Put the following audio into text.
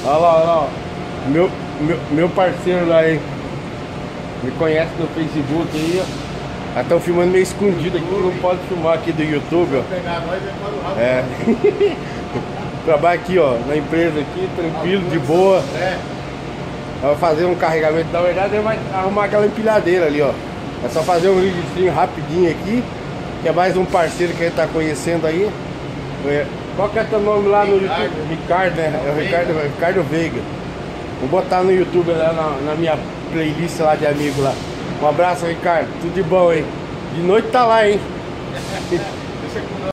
Olha lá, olha lá. Ó. Meu parceiro lá, hein? Me conhece no Facebook aí, ó. Estão filmando meio escondido aqui, não pode filmar aqui do YouTube, ó. Pegar nós e para o rabo. É. Trabalho aqui, ó, na empresa aqui, tranquilo, de boa. É. Vai fazer um carregamento, na verdade ele vai arrumar aquela empilhadeira ali, ó. É só fazer um registrinho rapidinho aqui, que é mais um parceiro que a gente tá conhecendo aí. Qual que é teu nome lá no YouTube? Ricardo, né? É o Ricardo Veiga. Vou botar no YouTube lá na minha playlist lá de amigo lá. Um abraço, Ricardo. Tudo de bom, hein? De noite tá lá, hein?